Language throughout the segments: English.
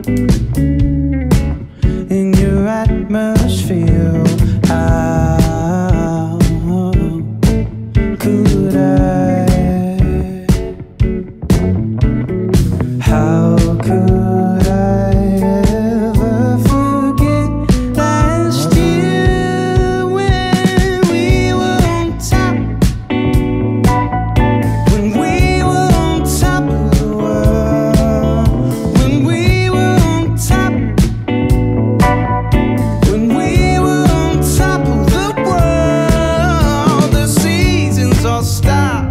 in your atmosphere. How could I? How could I ever forget last year when we were on top? When we were on top of the world. When we were on top. When we were on top of the world. The seasons all stopped.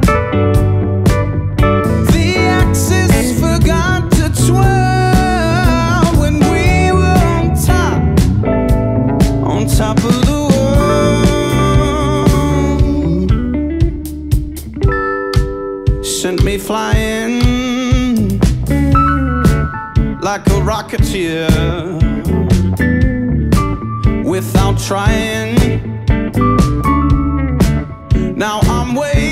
The axis forgot to twirl. When we were on top of the world. Sent me flying like a rocketeer without trying. Now I'm waiting